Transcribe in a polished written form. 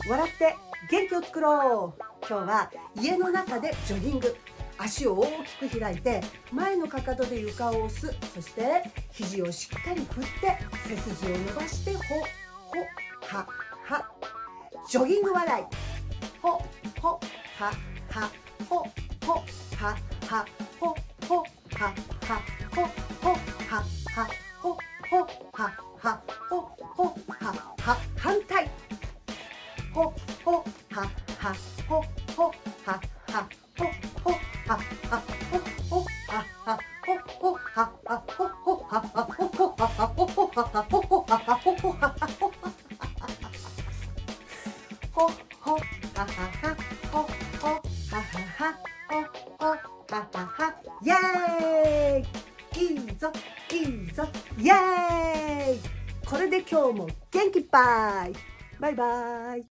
笑って元気を作ろう。今日は家の中でジョギング。足を大きく開いて前のかかとで床を押す。そして肘をしっかり振って背筋を伸ばしてほはは。ジョギング笑い。ほははほははほははほはは。反対。ほははほははほははほははほははほほははほほははほほははほほははほほははほほほはははほほははほほははは。イエーイ。いいぞいいぞイエーイ。これで今日も元気いっぱい。バイバイ。